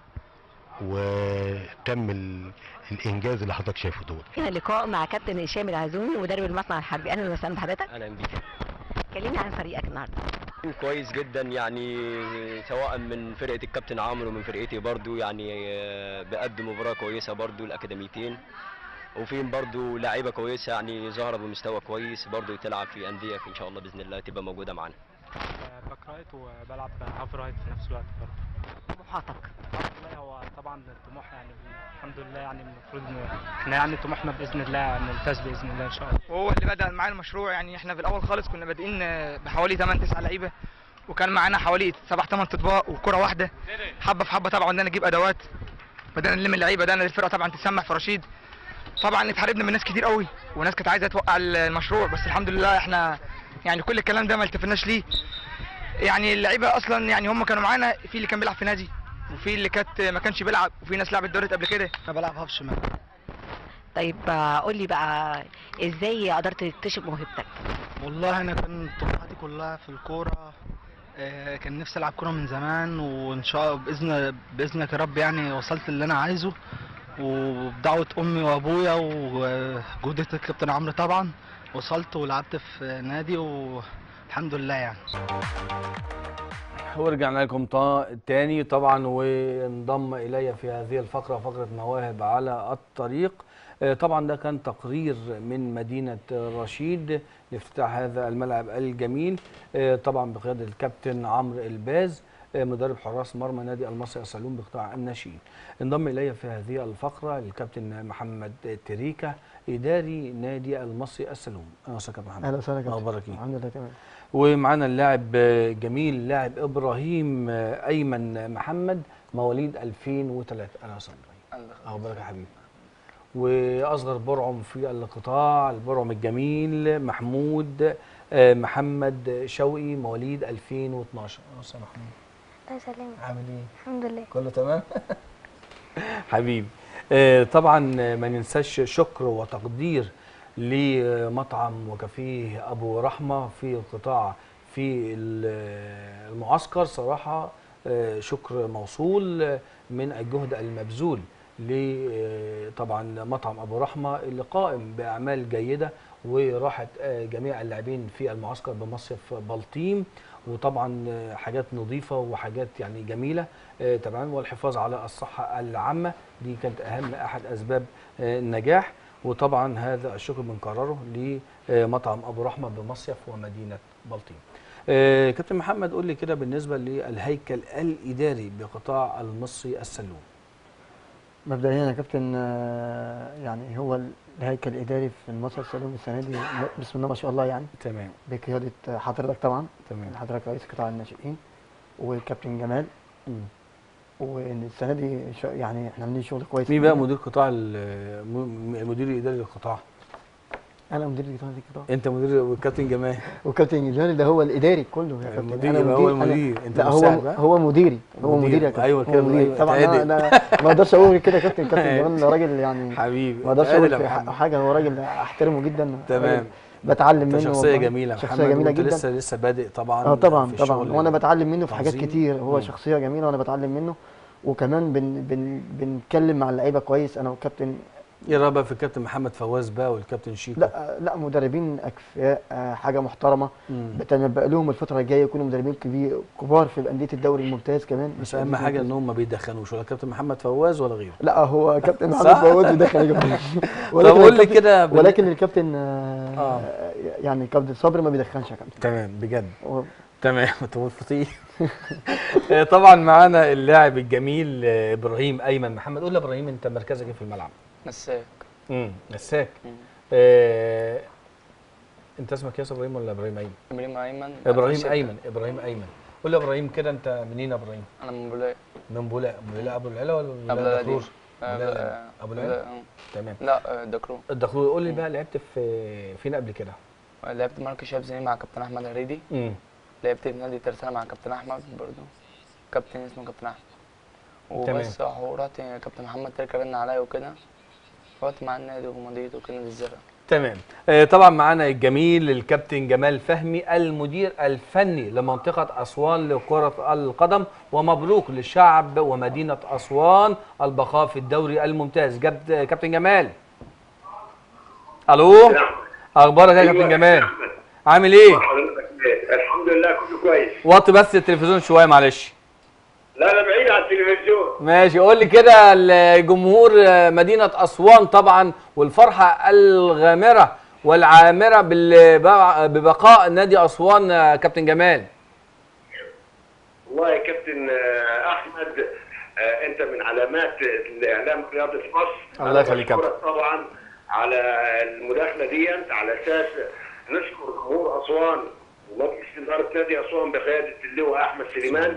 وتم ال- الانجاز اللي حضرتك شايفه دوت. هنا لقاء مع كابتن هشام العزومي مدرب المصنع الحربي. اهلا وسهلا بحضرتك. اهلا بيك. كلمني عن فريقك النهارده. كويس جدا يعني، سواء من فرقه الكابتن عمرو ومن فرقتي برضو، يعني آه، بقدم مباراه كويسه برضو الاكاديميتين، وفيهم برضو لاعيبه كويسه يعني ظاهره بمستوى كويس برضو تلعب في انديه ان شاء الله باذن الله تبقى موجوده معانا. باك رايت وبلعب هاف رايت في نفس الوقت برضه. طموحاتك؟ والله هو طبعا الطموح يعني الحمد لله، يعني المفروض إن احنا يعني طموحنا باذن الله نمتاز باذن الله ان شاء الله. وهو اللي بدأ معانا المشروع. يعني احنا في الاول خالص كنا بادئين بحوالي ثمانية تسعة لعيبه، وكان معانا حوالي سبعة ثمانية اطباق وكره واحده. حبه في حبه طبعا بدأنا نجيب ادوات، بدأنا نلم اللعيبه، بدأنا الفرقه طبعا تتسمع في رشيد. طبعا اتحاربنا من ناس كتير قوي، وناس كانت عايزه توقع المشروع، بس الحمد لله احنا يعني كل الكلام ده ما التفناش ليه. يعني اللعيبه اصلا يعني هم كانوا معانا، في اللي كان بيلعب في نادي، وفي اللي كانت ما كانش بيلعب، وفي ناس لعبت دوري قبل كده. انا بلعب هاف شمال. طيب آه، قول لي بقى ازاي قدرت تكتشف موهبتك؟ والله انا كان طموحاتي كلها في الكوره، آه، كان نفسي العب كوره من زمان، وان شاء الله باذن باذنك يا رب يعني وصلت اللي انا عايزه، وبدعوه امي وابويا وجودة الكابتن عمرو طبعا وصلت ولعبت في نادي والحمد لله يعني. ورجعنا لكم طا- تاني طبعا، وانضم الي في هذه الفقره فقره مواهب على الطريق. آه، طبعا ده كان تقرير من مدينه رشيد لافتتاح هذا الملعب الجميل، آه، طبعا بقياده الكابتن عمرو الباز، آه، مدرب حراس مرمى نادي المصري السلوم بقطاع الناشئين. انضم الي في هذه الفقره الكابتن محمد تريكه اداري نادي المصري السلوم. اهلا وسهلا كابتن محمد. اهلا وسهلا كابتن. اخبارك ايه؟ الحمد لله تمام. ومعانا اللاعب جميل اللاعب ابراهيم ايمن محمد مواليد ألفين وثلاثة. اهلا وسهلا ابراهيم. اخبارك يا حبيبي؟ واصغر برعم في القطاع البرعم الجميل محمود آه، محمد شوقي مواليد ألفين واثناشر. اهلا وسهلا محمود. الله يسلمك. عامل ايه؟ الحمد لله. كله تمام؟ حبيبي. آه، طبعا ما ننساش شكر وتقدير لمطعم وكافيه ابو رحمه في القطاع في المعسكر. صراحه آه، شكر موصول من الجهد المبذول ل طبعا مطعم ابو رحمه اللي قائم باعمال جيده وراحه جميع اللاعبين في المعسكر بمصيف بلطيم، وطبعا حاجات نظيفه وحاجات يعني جميله تمام، والحفاظ على الصحه العامه دي كانت اهم احد اسباب النجاح. وطبعا هذا الشكر بنكرره لمطعم ابو رحمه بمصيف ومدينه بلطيم. كابتن محمد قول لي كده بالنسبه للهيكل الاداري بقطاع المصري السلوم. مبدئيا يا كابتن يعني هو الهيكل الاداري في المصري السلوم السنه دي بسم الله ما شاء الله يعني تمام بقياده حضرتك طبعا. تمام. حضرتك رئيس قطاع الناشئين والكابتن جمال. امم والسنه دي يعني احنا عاملين شغل كويس. مين بقى مدير قطاع المدير الاداري للقطاع؟ انا مدير القطاع القطاع. انت مدير والكابتن جمال. والكابتن جمال ده هو الاداري كله يا كابتن. المدير انا هو المدير. انت لا هو بقى؟ هو مديري هو مدير يا كابتن. ايوه كده أيوة طبعا انا ما اقدرش اقول كده يا كابتن. كابتن جمال راجل يعني حبيبي ما اقدرش اقول في حاجه. هو راجل احترمه جدا. تمام. بتعلم منه. شخصيه جميله شخصيه جميله جدا. لسه لسه بادئ طبعا. اه طبعا طبعا وانا بتعلم منه في حاجات كتير. هو مم. شخصيه جميله وانا بتعلم منه، وكمان بن بن بنتكلم مع اللعيبه كويس انا والكابتن. ايه رايك بقى في الكابتن محمد فواز بقى والكابتن شيكو؟ لا لا مدربين اكفاء حاجه محترمه. بتنبأ لهم الفتره الجايه يكونوا مدربين كبير كبار في انديه الدوري الممتاز كمان. بس اهم حاجه انهم ما بيدخنوش، ولا كابتن محمد فواز ولا غيره. لا هو كابتن محمد فواز بيدخن يا جماعه. طب قول لي كده بال... ولكن الكابتن آه يعني كابتن صبري ما بيدخنش يا كابتن. تمام بجد. و... تمام متوفقين. طبعا معانا اللاعب الجميل ابراهيم ايمن محمد. قول لي ابراهيم انت مركزك ايه في الملعب؟ مساك. امم مساك. آه... انت اسمك ياسر ابراهيم ولا ابراهيم ايمن؟ ابراهيم ايمن. ابراهيم ايمن ابراهيم ايمن. قول لي يا ابراهيم كده انت منين يا ابراهيم؟ انا من بولاق. من بولاق. بولاق ابو العلا ولا ابو العلا؟ ابو العلا. تمام. لا الدكرور. الدكرور. قول لي بقى لعبت في فين قبل كده؟ لعبت مركز شباب زي مع كابتن احمد هريدي. امم لعبت في نادي ترسانة مع كابتن احمد برضه. كابتن اسمه كابتن احمد. وبس ورحت كابتن محمد تركي رن عليا وكده. رحت مع النادي ومضيت وكده الزرع. تمام. آه طبعا معانا الجميل الكابتن جمال فهمي المدير الفني لمنطقه اسوان لكره القدم، ومبروك للشعب ومدينه اسوان البقاء في الدوري الممتاز. جبت كابتن جمال. الو. اخبارك يا كابتن جمال؟ عامل ايه؟ الحمد لله كله كويس. وطي بس التلفزيون شويه معلش. لا انا بعيد عن التلفزيون. ماشي. قول لي كده الجمهور مدينه اسوان طبعا والفرحه الغامره والعامره ببقاء نادي اسوان كابتن جمال. والله يا كابتن احمد انت من علامات الاعلام رياضه مصر. الله يخليك. طبعا على المداخله دي على اساس نشكر جمهور اسوان ومجلس اداره نادي اسوان بقياده اللواء احمد سليمان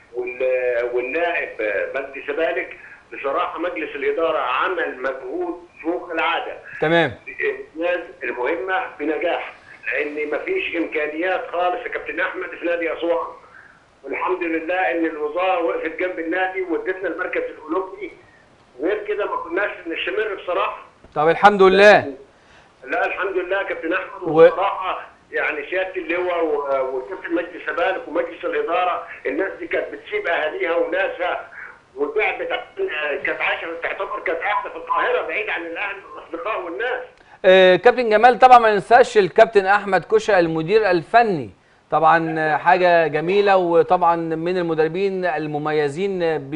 والنائب مجدي سبالك. بصراحه مجلس الاداره عمل مجهود فوق العاده. تمام. لانجاز المهمه بنجاح، لان مفيش امكانيات خالص يا كابتن احمد في نادي اسوان. والحمد لله ان الوزاره وقفت جنب النادي وادتنا المركز الاولمبي، غير كده ما كناش نستمر بصراحه. طب الحمد لله. لا الحمد لله يا كابتن احمد. وبصراحه يعني سياده اللواء والكابتن مجدي سبالك ومجلس الاداره، الناس دي كانت بتسيب اهاليها وناسها وتعبت. كانت عايشه تعتبر كانت قاعده في القاهره بعيد عن الاهل والاصدقاء والناس. آه كابتن جمال طبعا ما ننساش الكابتن احمد كشا المدير الفني، طبعا حاجه جميله، وطبعا من المدربين المميزين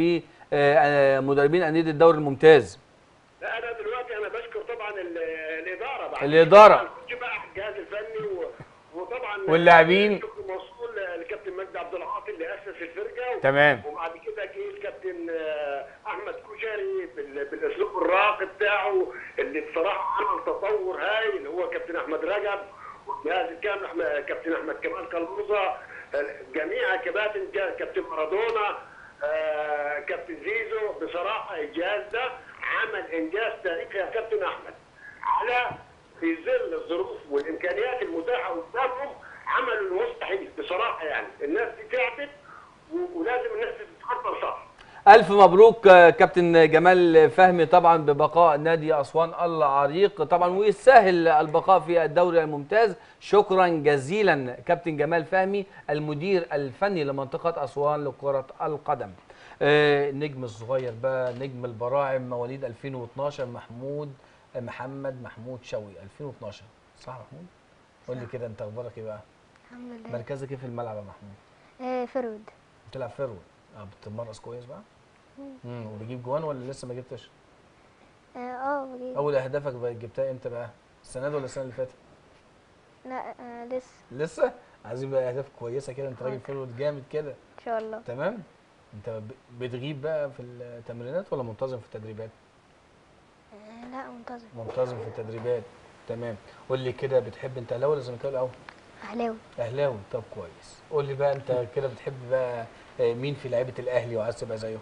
بمدربين انديه الدوري الممتاز. لا انا دلوقتي انا بشكر طبعا الاداره بعد الاداره بقى الجهاز الفني وطبعا واللاعبين. شكر موصول للكابتن مجدي عبد العاطي اللي اسس الفرقه. تمام. وبعد كده جه الكابتن احمد كشري بالاسلوب الراقي بتاعه اللي بصراحه عمل تطور هايل، هو كابتن احمد رجب والجهاز الكامل كابتن احمد كمال كلبوزه، جميع كباتن كابتن مارادونا، كابتن زيزو. بصراحه الجهاز ده عمل انجاز تاريخي يا كابتن احمد، على في ظل الظروف والامكانيات المتاحه قدامهم عملوا المستحيل بصراحه. يعني الناس دي تعبت ولازم الناس تتخطى صح. الف مبروك آه، كابتن جمال فهمي طبعا ببقاء نادي اسوان العريق طبعا، ويسهل البقاء في الدوري الممتاز. شكرا جزيلا كابتن جمال فهمي المدير الفني لمنطقه اسوان لكره القدم. آه، النجم الصغير بقى، نجم البراعم مواليد ألفين واثناشر، محمود محمد محمود شوقي. ألفين واثناشر صح يا محمود؟ قول لي كده انت اخبارك ايه بقى؟ الحمد لله. مركزك ايه في الملعب يا محمود؟ آه فرود. بتلعب فيرود. اه بتتمرس كويس بقى؟ مم. امم وبتجيب جوان ولا لسه ما جبتش؟ اه اه بجيب. اول اهدافك بقى جبتها امتى بقى؟ السنه دي ولا السنه اللي فاتت؟ لا آه لسه. لسه؟ عايزين بقى اهداف كويسه كده، انت راجل حاضر. فيرود جامد كده. ان شاء الله. تمام؟ انت ب- بتغيب بقى في التمرينات ولا منتظم في التدريبات؟ آه لا منتظم. منتظم في التدريبات. تمام. قول لي كده، بتحب انت اهلاوي ولا زملكاوي الاول؟ اهلاوي. اهلاوي. طب كويس. قول لي بقى انت كده بتحب بقى آه، مين في لعيبه الاهلي وعايز تبقى زيهم؟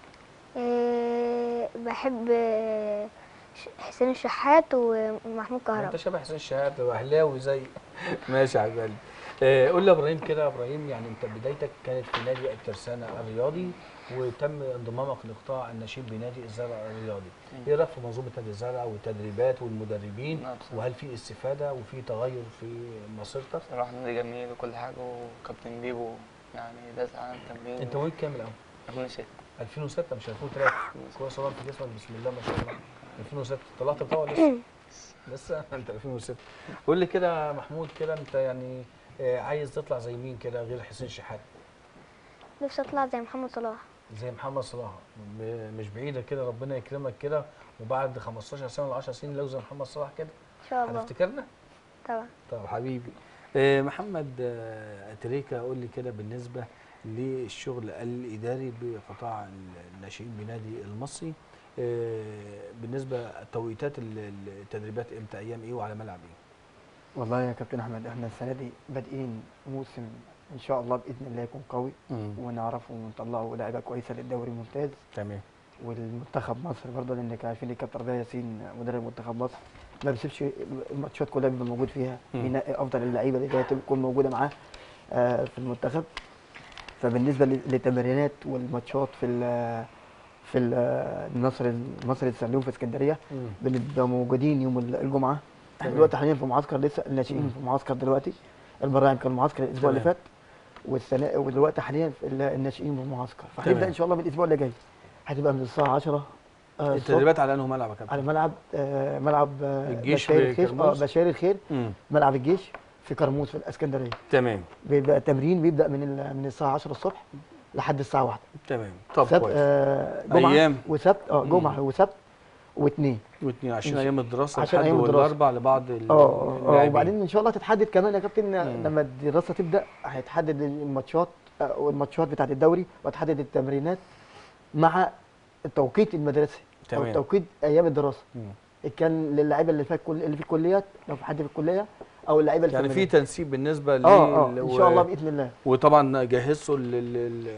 آه بحب آه ش- حسين الشحات ومحمود انت كهربا. شبه حسين الشحات واهلاوي زي ماشي يا حبيبي. آه، قول لي يا ابراهيم كده، يا ابراهيم يعني انت بدايتك كانت في نادي الترسانه الرياضي، وتم انضمامك لقطاع النشيد بنادي الزرع الرياضي. ايه رايك في منظومه نادي الزرع والتدريبات والمدربين؟ وهل في استفاده وفي تغير في مسيرتك؟ صراحة نادي جميل وكل حاجة، وكابتن بيبو يعني داس على التمرين. انت مواليد كام الاول؟ ألفين وستة. ألفين وستة مش ألفين وثلاثة. كويس والله، انت جسمك بسم الله ما شاء الله. ألفين وستة طلعت بتاع ولا لسه؟ لسه انت ألفين وستة. قول لي كده يا محمود كده، انت يعني آه، عايز تطلع زي مين كده غير حسين شحات؟ نفسي اطلع زي محمد صلاح. زي محمد صلاح. م- مش بعيده كده، ربنا يكرمك كده وبعد خمستاشر سنه ولا عشر سنين لو زي محمد صلاح كده ان شاء الله. هتفتكرنا؟ طبعا. طب حبيبي. آه، محمد آه، تريكا، قول لي كده بالنسبه للشغل الاداري بقطاع الناشئين بنادي المصري، آه، بالنسبه توقيتات ال- التدريبات امتى، ايام ايه وعلى ملعب ايه؟ والله يا كابتن احمد احنا السنه دي بادئين موسم ان شاء الله باذن الله يكون قوي، مم. ونعرفه ونطلعه لعيبه كويسه للدوري الممتاز. تمام. والمنتخب مصر برضه، لان عارفين الكابتن ربيع ياسين مدرب منتخب مصر ما بيسيبش الماتشات كلها بيبقى موجود فيها، مم. بينقي افضل اللعيبه اللي جايه تكون موجوده معاه آه، في المنتخب. فبالنسبه لل- للتمرينات والماتشات في ال في ال- النصر النصر السلوم في اسكندريه مم. بنبقى موجودين يوم الجمعه. احنا تمام. دلوقتي حاليا في معسكر، لسه الناشئين مم. في معسكر دلوقتي. البراعم كان معسكر الاسبوع اللي تمام. فات، والسنه ودلوقتي حاليا في ال- الناشئين في المعسكر، فهنبدا تمام. ان شاء الله من الاسبوع اللي جاي. هتبقى من الساعه عشرة آه، الصبح التدريبات على انه ملعب يا كابتن؟ على ملعب آه، ملعب آه، الجيش بشاير في الخير. اه كرموز؟ بشاير الخير. مم. ملعب الجيش في كرموز في الاسكندريه. تمام. بيبقى التمرين بيبدا من ال- من الساعه عشرة الصبح لحد الساعه واحدة. تمام. طب سبت كويس. آه جمعه أيام. وسبت اه مم. جمعه وسبت واثنين. واثنين عشان ايام الدراسه عشان الحد أيام الدراسة. والاربع لبعض ال- اه اه اللاعبين. وبعدين ان شاء الله تتحدد كمان يا كابتن مم. لما الدراسه تبدا، هيتحدد الماتشات آه، والماتشات بتاعت الدوري، وتحدد التمرينات مع التوقيت المدرسي او تمام. توقيت ايام الدراسه. مم. إن كان للعيبه اللي في الكل اللي في الكليات، لو في حد في الكليه، او اللعيبه اللي يعني في في المدارس. تنسيق بالنسبه ل اه اه ان شاء الله باذن الله. وطبعا جهزوا ال- ال-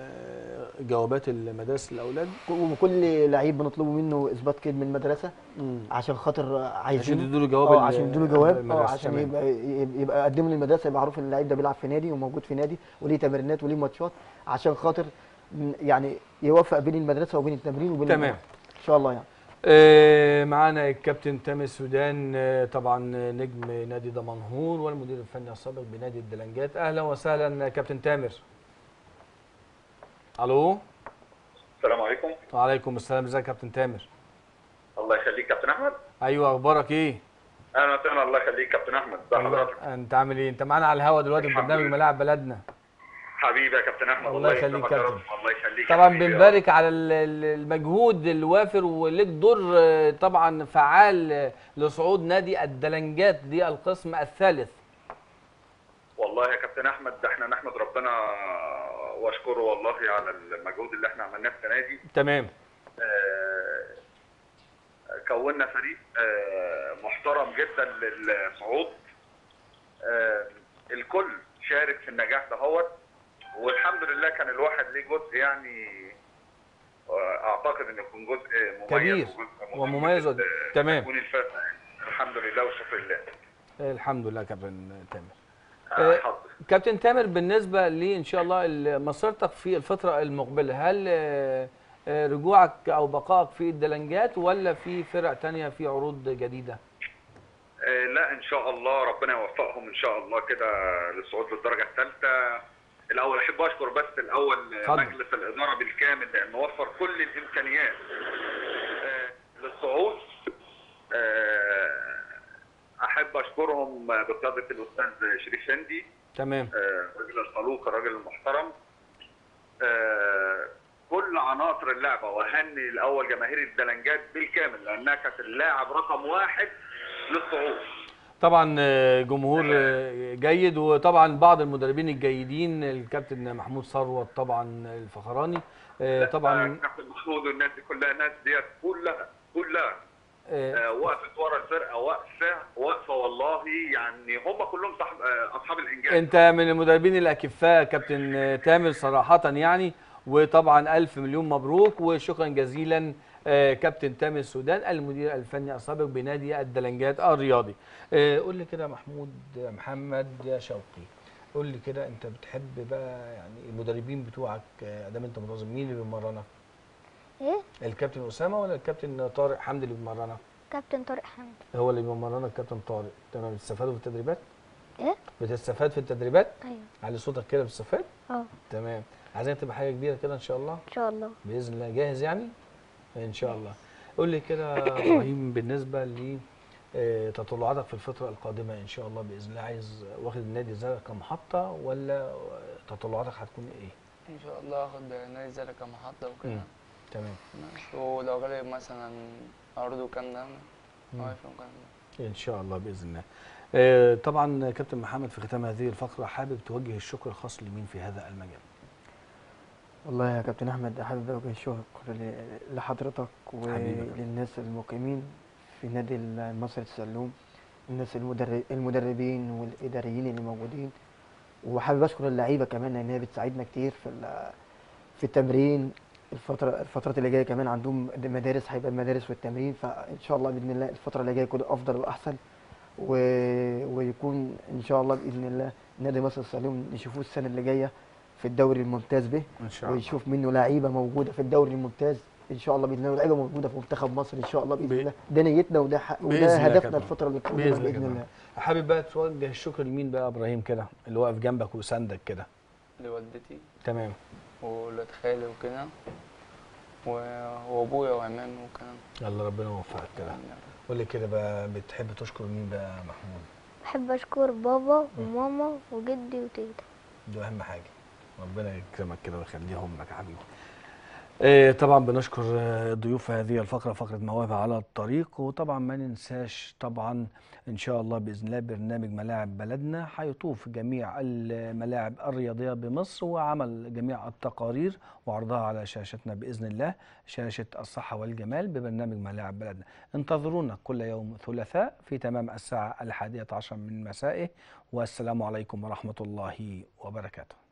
ال- جوابات المدارس الاولاد، وكل لعيب بنطلبه منه اثبات كده من المدرسه عشان خاطر عايزين عشان تدوا له جواب اه ال- عشان يدوا له جواب اه المدرسة. عشان تمام. يبقى يبقى يقدموا للمدرسه، يبقى عارف ان اللعيب ده بيلعب في نادي وموجود في نادي وليه تمرينات وليه ماتشات، عشان خاطر م- يعني يوفق بين المدرسه وبين التمرين وبين تمام. الملعب. ان شاء الله يعني. آه، معانا الكابتن تامر سودان، آه، طبعا نجم نادي دمنهور والمدير الفني السابق بنادي الدلنجات. اهلا وسهلا كابتن تامر. الو. السلام عليكم. وعليكم السلام. ازيك يا كابتن تامر؟ الله يخليك كابتن احمد. ايوه، اخبارك ايه؟ اهلا وسهلا. الله يخليك كابتن احمد. ازي حضرتك؟ انت عامل ايه؟ انت معانا على الهوا دلوقتي في برنامج ملاعب بلدنا. حبيبي يا كابتن احمد. الله يخليك يكرمك يا كابتن. رب. الله يخليك. طبعا يا حبيبي يا رب. بنبارك على ال- ال- المجهود الوافر، وليك دور آه، طبعا فعال آه، لصعود نادي الدلنجات دي القسم الثالث. والله يا كابتن احمد ده احنا نحمد ربنا واشكره والله على المجهود اللي احنا عملناه في السنه دي. تمام. آه، كونا فريق آه، محترم جدا للصعود. آه، الكل شارك في النجاح دهوت، والحمد لله كان الواحد ليه جزء يعني آه، اعتقد انه يكون جزء مميز كبير وجزء ومميز ود- تمام. تكون الفاتحه يعني. الحمد لله والشكر لله. الحمد لله يا كابتن تامر. آه، كابتن تامر، بالنسبه لي ان شاء الله مسيرتك في الفتره المقبله، هل آه، آه، رجوعك او بقائك في الدلنجات ولا في فرق تانية في عروض جديده؟ آه، لا ان شاء الله ربنا يوفقهم ان شاء الله كده للصعود للدرجه الثالثه. الاول احب اشكر بس الاول فضل. مجلس الاداره بالكامل لانه وفر كل الامكانيات آه، للصعود. آه، احب اشكرهم بقياده الاستاذ شريف شندي، تمام، آه، الراجل الخلوق الراجل المحترم. آه، كل عناصر اللعبه، واهني الاول جماهير الدلنجات بالكامل لانها كانت اللاعب رقم واحد للصعود. طبعا آه، جمهور آه، جيد، وطبعا بعض المدربين الجيدين الكابتن محمود ثروت طبعا الفخراني آه، طبعا كابتن محمود والناس دي كلها، الناس ديت كلها كلها آه، وقفت ورا الفرقه واقفه واقفه والله، يعني هم كلهم صاحب آه، اصحاب الانجاز. انت من المدربين الاكفاء كابتن آه، تامر صراحه يعني، وطبعا الف مليون مبروك وشكرا جزيلا آه، كابتن تامر السودان المدير الفني السابق بنادي الدلنجات الرياضي. آه، قول لي كده يا محمود محمد شوقي، قول لي كده انت بتحب بقى يعني المدربين بتوعك آه، ادام انت منتظم، مين اللي بيمرنك؟ ايه؟ الكابتن اسامه ولا الكابتن طارق حمدي اللي بيمرنك؟ كابتن طارق حمدي. هو اللي بيمرنك كابتن طارق. تمام. بتستفادوا في التدريبات؟ ايه؟ بتستفاد في التدريبات؟ ايوه. علي صوتك كده بتستفاد؟ اه. تمام. عايزين تبقى حاجه كبيره كده ان شاء الله؟ ان شاء الله. باذن الله. جاهز يعني؟ ان شاء الله. قول لي كده يا ابراهيم بالنسبه ل آه، تطلعاتك في الفتره القادمه ان شاء الله باذن الله، عايز واخد النادي الزرقاء كمحطه ولا تطلعاتك هتكون ايه؟ ان شاء الله اخد نادي الزرقاء كمحطة وكده. مم. تمام. ماشي. ولو جالي مثلا عروض وكان ده واقف وكان ده. ان شاء الله باذن الله. آه، طبعا كابتن محمد في ختام هذه الفقره حابب توجه الشكر الخاص لمين في هذا المجال؟ والله يا كابتن احمد حابب اوجه الشكر ل- لحضرتك حبيبك. وللناس المقيمين في نادي المصري السلوم، الناس المدرب المدربين والاداريين اللي موجودين، وحابب اشكر اللعيبه كمان لان هي بتساعدنا كتير في ال- في التمرين. الفتره الفترات اللي جايه كمان عندهم مدارس، هيبقى المدارس والتمرين، فان شاء الله باذن الله الفتره اللي جايه يكون افضل واحسن، و... ويكون ان شاء الله باذن الله نادي مصر السلوم نشوفوه السنه اللي جايه في الدوري الممتاز به ان شاء الله، ويشوف منه لعيبه موجوده في الدوري الممتاز ان شاء الله باذن الله، ولعيبه موجوده في منتخب مصر ان شاء الله باذن الله. ده نيتنا وده حق بإذن وده الله هدفنا كده. الفتره اللي باذن باذن, الله, بإذن كده. الله. حابب بقى توجه الشكر لمين بقى يا ابراهيم كده اللي واقف جنبك وساندك كده؟ لوالدتي تمام. وولاد خالي وكده و- وابويا وعمامي وكده. يلا ربنا يوفقك كده. قول لي كده بقى بتحب تشكر مين بقى يا محمود؟ بحب اشكر بابا وماما وجدي وتيتا. ده اهم حاجه، ربنا يكرمك كده ويخليهم لك يا حبيبي. آه، طبعا بنشكر آه، ضيوف هذه الفقره، فقره مواهب على الطريق، وطبعا ما ننساش طبعا ان شاء الله باذن الله برنامج ملاعب بلدنا هيطوف جميع الملاعب الرياضيه بمصر وعمل جميع التقارير وعرضها على شاشتنا باذن الله، شاشه الصحه والجمال ببرنامج ملاعب بلدنا. انتظرونا كل يوم ثلاثاء في تمام الساعه الحادية عشر من مسائه، والسلام عليكم ورحمه الله وبركاته.